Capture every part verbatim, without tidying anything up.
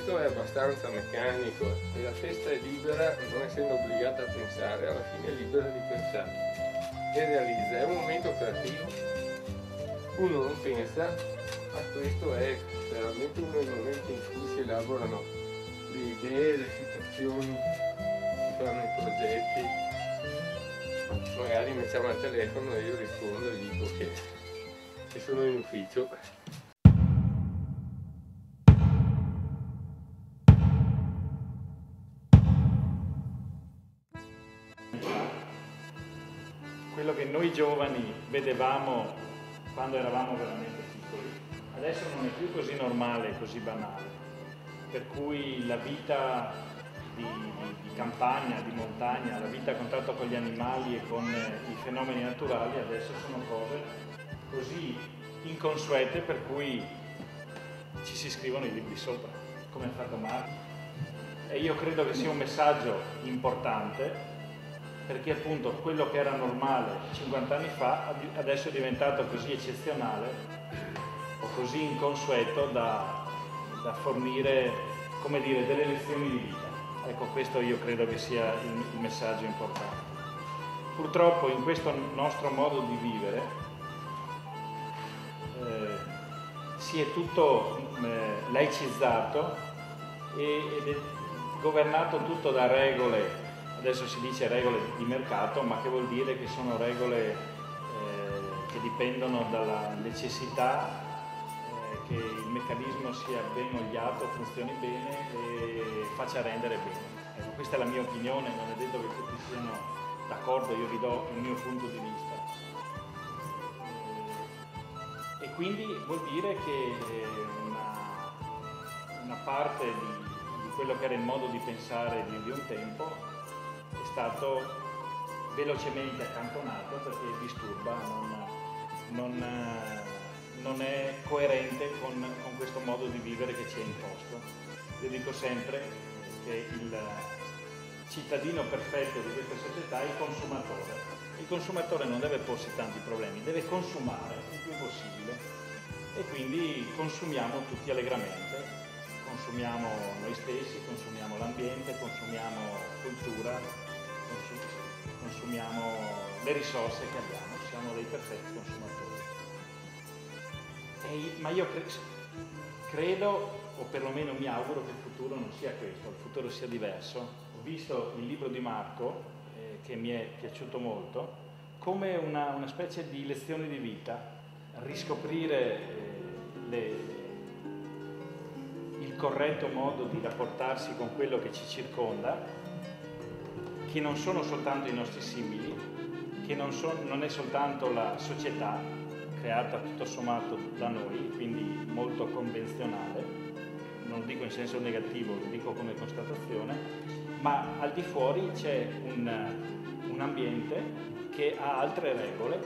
resto è abbastanza meccanico e la festa è libera, non essendo obbligata a pensare, alla fine è libera di pensare e realizza, è un momento creativo, uno non pensa, ma questo è veramente uno dei momenti in cui si elaborano le idee, le situazioni, si fanno i progetti, magari mi chiama al telefono e io rispondo e dico che, che sono in ufficio. Quello che noi giovani vedevamo quando eravamo veramente piccoli, adesso non è più così normale, così banale, per cui la vita di, di campagna, di montagna, la vita a contatto con gli animali e con i fenomeni naturali adesso sono cose così inconsuete per cui ci si scrivono i libri sopra, come ha fatto Marco. E io credo che sia un messaggio importante, perché appunto quello che era normale cinquanta anni fa adesso è diventato così eccezionale o così inconsueto da, da fornire, come dire, delle lezioni di vita. Ecco, questo io credo che sia il, il messaggio importante. Purtroppo in questo nostro modo di vivere eh, si è tutto eh, laicizzato e, ed è governato tutto da regole. Adesso si dice regole di mercato, ma che vuol dire che sono regole eh, che dipendono dalla necessità eh, che il meccanismo sia ben oliato, funzioni bene e faccia rendere bene. Ecco, questa è la mia opinione, non è detto che tutti siano d'accordo, io vi do il mio punto di vista. E quindi vuol dire che una, una parte di, di quello che era il modo di pensare di, di un tempo è stato velocemente accantonato perché disturba, non, non, non è coerente con, con questo modo di vivere che ci è imposto. Io dico sempre che il cittadino perfetto di questa società è il consumatore. Il consumatore non deve porsi tanti problemi, deve consumare il più possibile e quindi consumiamo tutti allegramente. Consumiamo noi stessi, consumiamo l'ambiente, consumiamo cultura, consumiamo le risorse che abbiamo, siamo dei perfetti consumatori. E, ma io cre credo, o perlomeno mi auguro, che il futuro non sia questo, il futuro sia diverso. Ho visto il libro di Marco, eh, che mi è piaciuto molto, come una, una specie di lezione di vita, riscoprire eh, le il corretto modo di rapportarsi con quello che ci circonda, che non sono soltanto i nostri simili, che non, so, non è soltanto la società creata tutto sommato da noi, quindi molto convenzionale, non lo dico in senso negativo, lo dico come constatazione, ma al di fuori c'è un, un ambiente che ha altre regole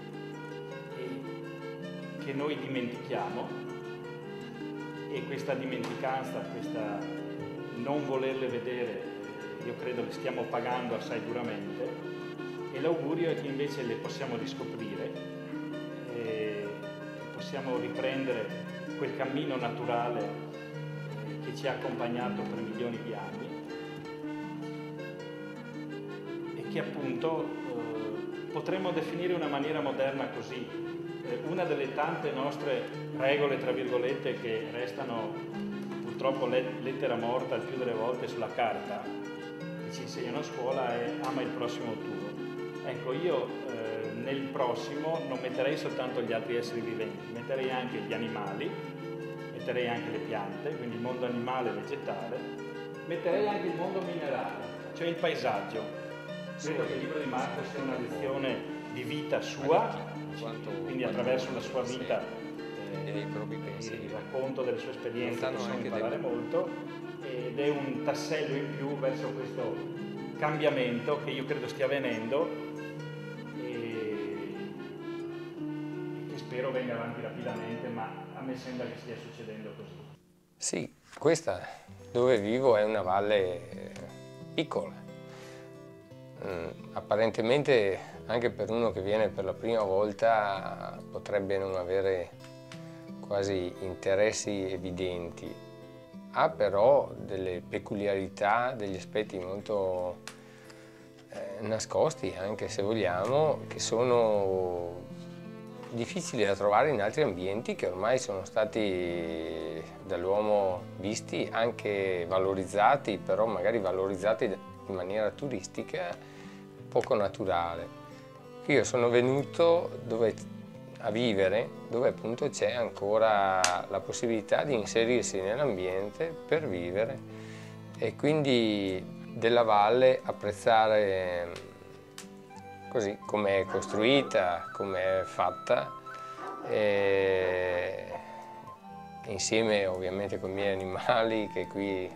e che noi dimentichiamo. E questa dimenticanza, questa non volerle vedere, io credo che stiamo pagando assai duramente e l'augurio è che invece le possiamo riscoprire e possiamo riprendere quel cammino naturale che ci ha accompagnato per milioni di anni e che appunto eh, potremmo definire in una maniera moderna così. Una delle tante nostre regole, tra virgolette, che restano purtroppo lettera morta il più delle volte sulla carta, che ci insegnano a scuola, è ama il prossimo tuo. Ecco, io eh, nel prossimo non metterei soltanto gli altri esseri viventi, metterei anche gli animali, metterei anche le piante, quindi il mondo animale e vegetale, metterei anche il mondo minerale, cioè il paesaggio. Credo che il libro di Marco sia una lezione di vita sua, quindi attraverso la sua vita eh, il racconto delle sue esperienze possiamo imparare molto ed è un tassello in più verso questo cambiamento che io credo stia avvenendo e che spero venga avanti rapidamente, ma a me sembra che stia succedendo così. Sì, questa dove vivo è una valle piccola. Mm, apparentemente anche per uno che viene per la prima volta potrebbe non avere quasi interessi evidenti, ha però delle peculiarità, degli aspetti molto eh, nascosti, anche se vogliamo, che sono difficili da trovare in altri ambienti che ormai sono stati dall'uomo visti, anche valorizzati, però magari valorizzati in maniera turistica, poco naturale. Io sono venuto dove, a vivere dove appunto c'è ancora la possibilità di inserirsi nell'ambiente per vivere e quindi della valle apprezzare così come è costruita, come è fatta, e insieme ovviamente con i miei animali che qui eh,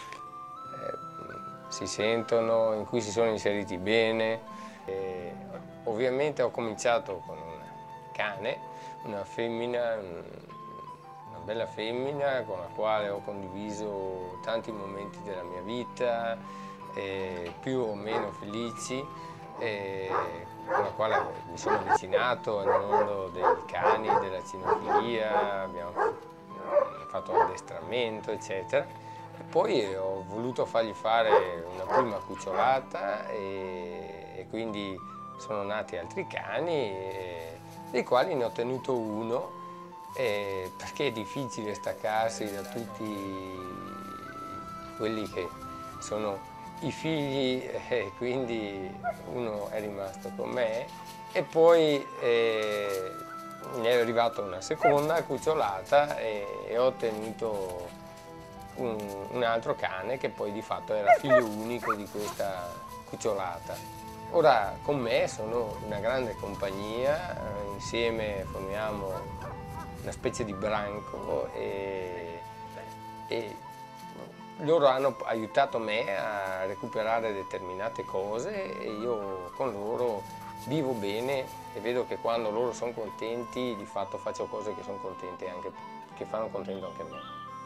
si sentono, in cui si sono inseriti bene. E ovviamente ho cominciato con un cane, una femmina, una bella femmina con la quale ho condiviso tanti momenti della mia vita, eh, più o meno felici, e con la quale mi sono avvicinato al mondo dei cani, della cinofilia, abbiamo fatto addestramento, eccetera. E poi ho voluto fargli fare una prima cucciolata e, e quindi sono nati altri cani, e, dei quali ne ho tenuto uno, e, perché è difficile staccarsi da tutti quelli che sono i figli, e quindi uno è rimasto con me e poi eh, mi è arrivata una seconda cucciolata e, e ho ottenuto un, un altro cane che poi di fatto era figlio unico di questa cucciolata. Ora con me sono una grande compagnia, insieme formiamo una specie di branco e, e loro hanno aiutato me a recuperare determinate cose e io con loro vivo bene e vedo che quando loro sono contenti di fatto faccio cose che sono contente anche, che fanno contento anche me.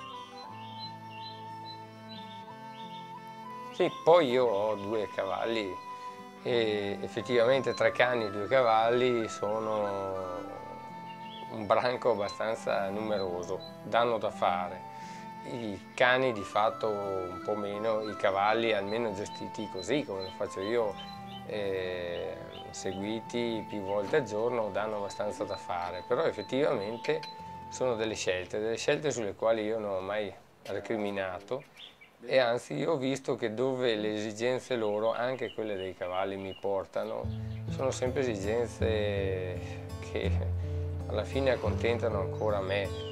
Sì, poi io ho due cavalli e effettivamente tre cani e due cavalli sono un branco abbastanza numeroso, danno da fare. I cani di fatto un po' meno, i cavalli almeno gestiti così come lo faccio io, eh, seguiti più volte al giorno, danno abbastanza da fare, però effettivamente sono delle scelte, delle scelte sulle quali io non ho mai recriminato e anzi io ho visto che dove le esigenze loro, anche quelle dei cavalli, mi portano, sono sempre esigenze che alla fine accontentano ancora me.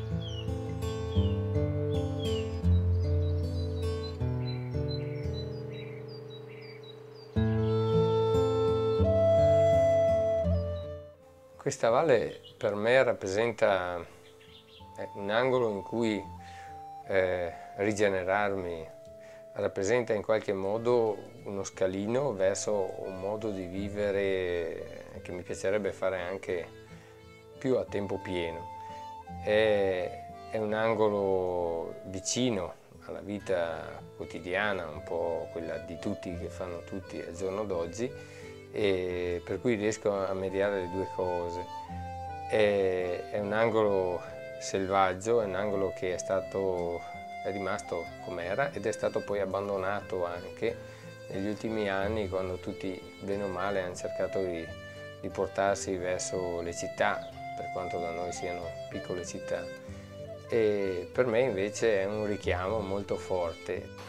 Questa valle per me rappresenta un angolo in cui eh, rigenerarmi, rappresenta in qualche modo uno scalino verso un modo di vivere che mi piacerebbe fare anche più a tempo pieno. È, è un angolo vicino alla vita quotidiana, un po' quella di tutti che fanno tutti al giorno d'oggi, e per cui riesco a mediare le due cose. È, è un angolo selvaggio, è un angolo che è stato, è rimasto com'era ed è stato poi abbandonato anche negli ultimi anni, quando tutti bene o male hanno cercato di, di portarsi verso le città, per quanto da noi siano piccole città. E per me invece è un richiamo molto forte.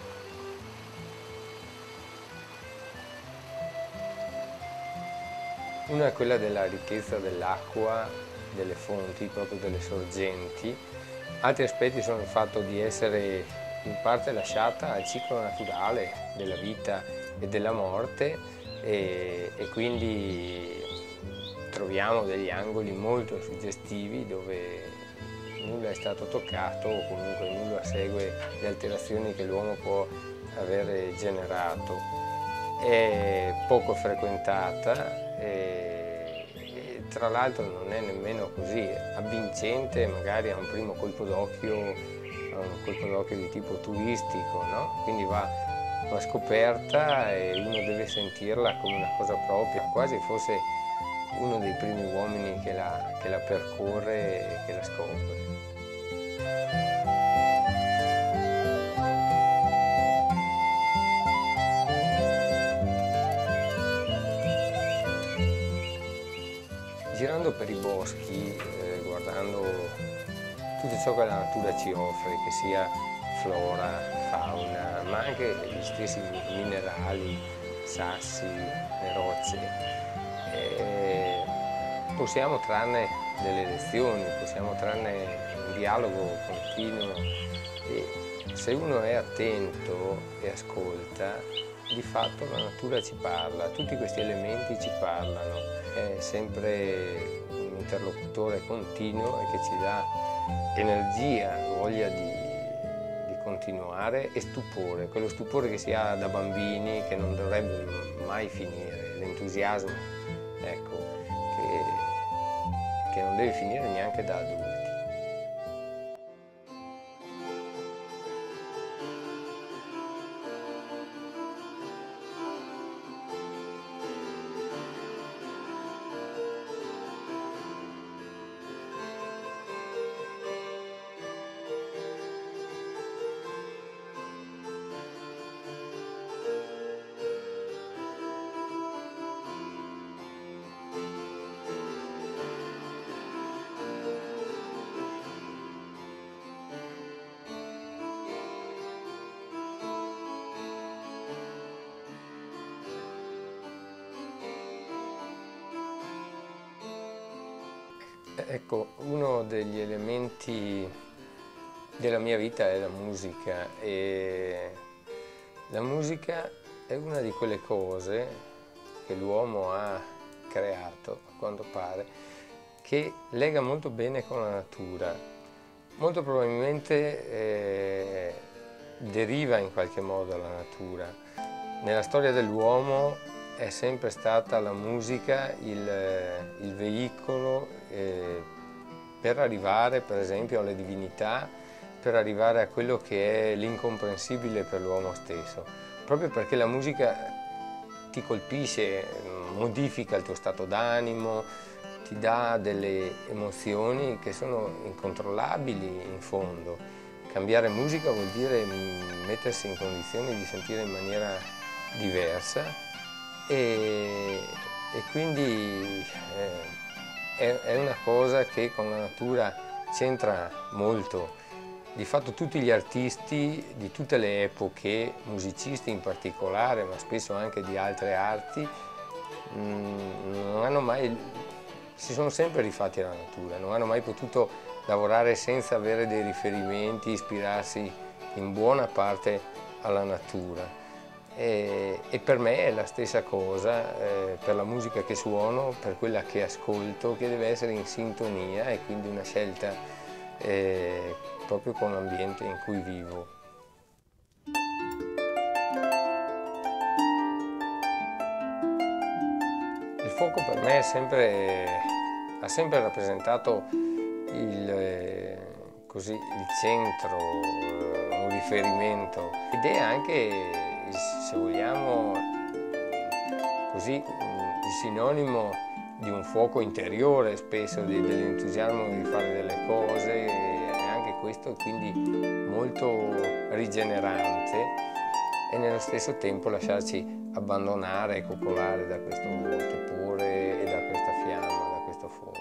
Una è quella della ricchezza dell'acqua, delle fonti, proprio delle sorgenti. Altri aspetti sono il fatto di essere in parte lasciata al ciclo naturale della vita e della morte e, e quindi troviamo degli angoli molto suggestivi dove nulla è stato toccato o comunque nulla segue le alterazioni che l'uomo può aver generato. È poco frequentata e, e tra l'altro non è nemmeno così avvincente magari a un primo colpo d'occhio, un colpo d'occhio di tipo turistico, no? Quindi va, va scoperta e uno deve sentirla come una cosa propria, quasi fosse uno dei primi uomini che la, che la percorre e che la scopre. andando per i boschi, eh, guardando tutto ciò che la natura ci offre, che sia flora, fauna, ma anche gli stessi minerali, sassi, le rocce, eh, possiamo trarne delle lezioni, possiamo trarne un dialogo continuo e se uno è attento e ascolta, di fatto la natura ci parla, tutti questi elementi ci parlano, è sempre un interlocutore continuo e che ci dà energia, voglia di, di continuare e stupore, quello stupore che si ha da bambini che non dovrebbe mai finire, l'entusiasmo, ecco, che, che non deve finire neanche da adulti. Ecco, uno degli elementi della mia vita è la musica e la musica è una di quelle cose che l'uomo ha creato, a quanto pare, che lega molto bene con la natura. Molto probabilmente eh, deriva in qualche modo dalla natura. Nella storia dell'uomo è sempre stata la musica il, il veicolo eh, per arrivare, per esempio, alle divinità, per arrivare a quello che è l'incomprensibile per l'uomo stesso, proprio perché la musica ti colpisce, modifica il tuo stato d'animo, ti dà delle emozioni che sono incontrollabili in fondo. Cambiare musica vuol dire mettersi in condizioni di sentire in maniera diversa. E, e quindi eh, è, è una cosa che con la natura c'entra molto. Di fatto tutti gli artisti di tutte le epoche, musicisti in particolare, ma spesso anche di altre arti, mh, non hanno mai, si sono sempre rifatti alla natura, non hanno mai potuto lavorare senza avere dei riferimenti, ispirarsi in buona parte alla natura. E, e per me è la stessa cosa, eh, per la musica che suono, per quella che ascolto, che deve essere in sintonia e quindi una scelta eh, proprio con l'ambiente in cui vivo. Il fuoco per me è sempre, ha sempre rappresentato il, eh, così, il centro, eh, un riferimento ed è anche, se vogliamo, così, il sinonimo di un fuoco interiore spesso, dell'entusiasmo di fare delle cose, e anche questo è quindi molto rigenerante e nello stesso tempo lasciarci abbandonare e coccolare da questo tepore e da questa fiamma, da questo fuoco.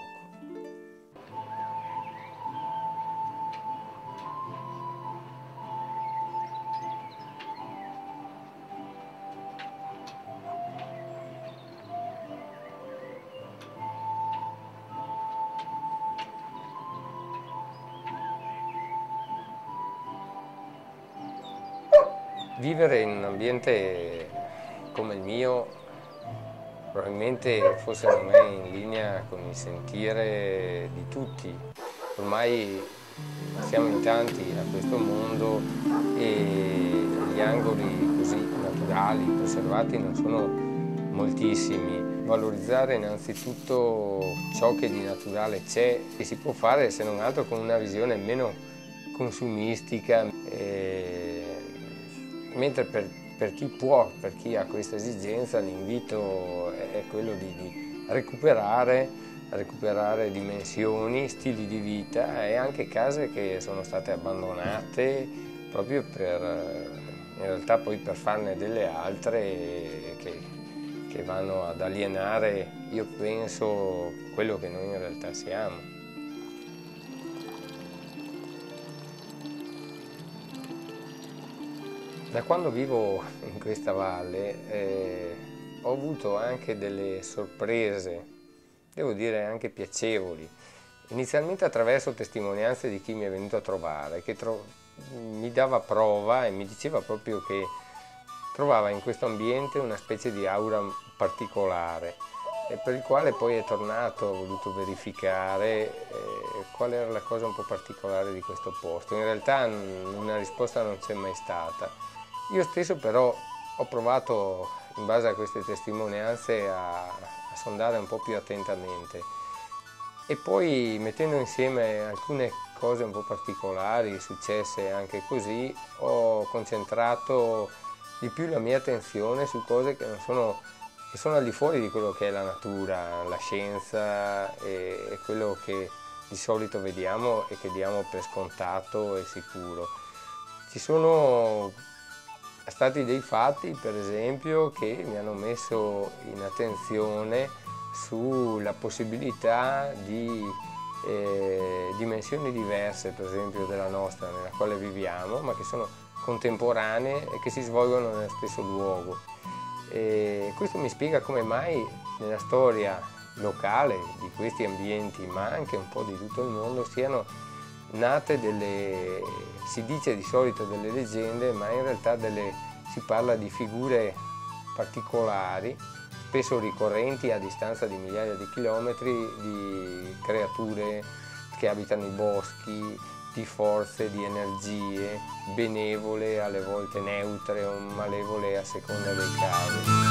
Vivere in un ambiente come il mio probabilmente forse non è in linea con il sentire di tutti. Ormai siamo in tanti a questo mondo e gli angoli così naturali, preservati, non sono moltissimi. Valorizzare innanzitutto ciò che di naturale c'è e si può fare se non altro con una visione meno consumistica. E mentre per, per chi può, per chi ha questa esigenza, l'invito è quello di, di recuperare, recuperare dimensioni, stili di vita e anche case che sono state abbandonate proprio per, in realtà poi per farne delle altre che, che vanno ad alienare, io penso, quello che noi in realtà siamo. Da quando vivo in questa valle eh, ho avuto anche delle sorprese, devo dire anche piacevoli. Inizialmente attraverso testimonianze di chi mi è venuto a trovare, che tro- mi dava prova e mi diceva proprio che trovava in questo ambiente una specie di aura particolare, e per il quale poi è tornato, ha voluto verificare eh, qual era la cosa un po' particolare di questo posto. In realtà una risposta non c'è mai stata. Io stesso però ho provato, in base a queste testimonianze, a, a sondare un po' più attentamente. E poi, mettendo insieme alcune cose un po' particolari, successe anche così, ho concentrato di più la mia attenzione su cose che, non sono, che sono al di fuori di quello che è la natura, la scienza e, e quello che di solito vediamo e che diamo per scontato e sicuro. Ci sono stati dei fatti, per esempio, che mi hanno messo in attenzione sulla possibilità di eh, dimensioni diverse, per esempio della nostra, nella quale viviamo, ma che sono contemporanee e che si svolgono nello stesso luogo. E questo mi spiega come mai nella storia locale di questi ambienti, ma anche un po' di tutto il mondo, siano nate delle, si dice di solito delle leggende, ma in realtà delle, si parla di figure particolari, spesso ricorrenti a distanza di migliaia di chilometri, di creature che abitano i boschi, di forze, di energie benevole, alle volte neutre o malevole a seconda dei casi.